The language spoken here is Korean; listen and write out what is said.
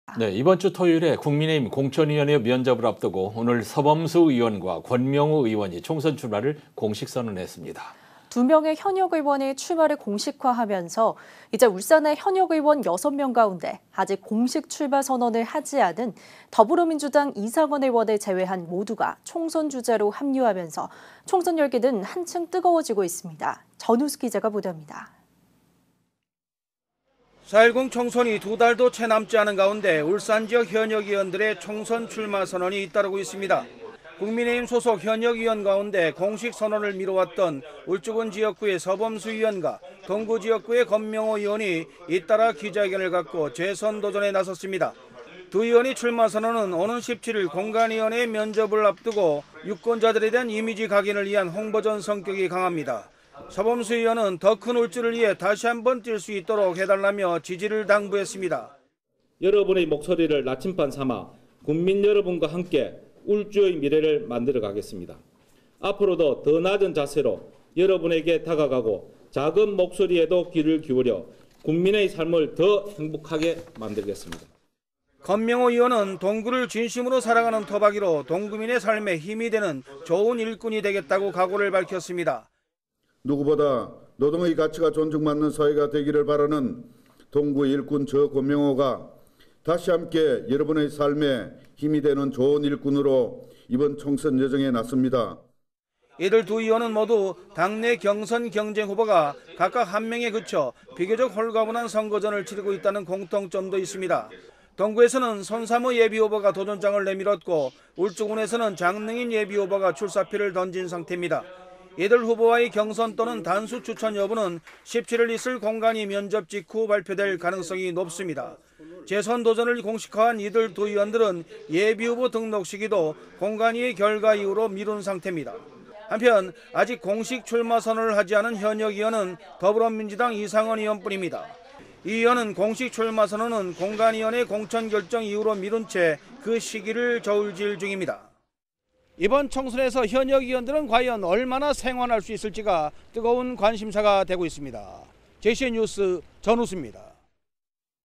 네, 이번 주 토요일에 국민의힘 공천위원회 면접을 앞두고 오늘 서범수 의원과 권명우 의원이 총선 출마를 공식 선언했습니다. 두 명의 현역 의원이 출마를 공식화하면서 이제 울산의 현역 의원 6명 가운데 아직 공식 출마 선언을 하지 않은 더불어민주당 이상원 의원을 제외한 모두가 총선 주자로 합류하면서 총선 열기는 한층 뜨거워지고 있습니다. 전우수 기자가 보도합니다. 4.10 총선이 2달도 채 남지 않은 가운데 울산 지역 현역 의원들의 총선 출마 선언이 잇따르고 있습니다. 국민의힘 소속 현역 의원 가운데 공식 선언을 미뤄왔던 울주군 지역구의 서범수 의원과 동구 지역구의 권명호 의원이 잇따라 기자회견을 갖고 재선 도전에 나섰습니다. 두 의원이 출마 선언은 오는 17일 공관위원회 면접을 앞두고 유권자들에 대한 이미지 각인을 위한 홍보전 성격이 강합니다. 서범수 의원은 더 큰 울주를 위해 다시 한번 뛸 수 있도록 해달라며 지지를 당부했습니다. 여러분의 목소리를 나침반 삼아 국민 여러분과 함께 울주의 미래를 만들어 가겠습니다. 앞으로도 더 낮은 자세로 여러분에게 다가가고 작은 목소리에도 귀를 기울여 국민의 삶을 더 행복하게 만들겠습니다. 권명호 의원은 동구를 진심으로 사랑하는 토박이로 동구민의 삶에 힘이 되는 좋은 일꾼이 되겠다고 각오를 밝혔습니다. 누구보다 노동의 가치가 존중받는 사회가 되기를 바라는 동구 일꾼 저 권명호가 다시 함께 여러분의 삶에 힘이 되는 좋은 일꾼으로 이번 총선 여정에 나섭니다. 이들 두 의원은 모두 당내 경선 경쟁 후보가 각각 한 명에 그쳐 비교적 홀가분한 선거전을 치르고 있다는 공통점도 있습니다. 동구에서는 손사무 예비후보가 도전장을 내밀었고 울주군에서는 장능인 예비후보가 출사표를 던진 상태입니다. 이들 후보와의 경선 또는 단수 추천 여부는 17일 있을 공관위 면접 직후 발표될 가능성이 높습니다. 재선 도전을 공식화한 이들 두 의원들은 예비후보 등록 시기도 공관위의 결과 이후로 미룬 상태입니다. 한편 아직 공식 출마 선언을 하지 않은 현역 의원은 더불어민주당 이상원 의원뿐입니다. 이 의원은 공식 출마 선언은 공관위원회 공천 결정 이후로 미룬 채 그 시기를 저울질 중입니다. 이번 총선에서 현역 의원들은 과연 얼마나 생환할 수 있을지가 뜨거운 관심사가 되고 있습니다. JCN 뉴스 전우수입니다.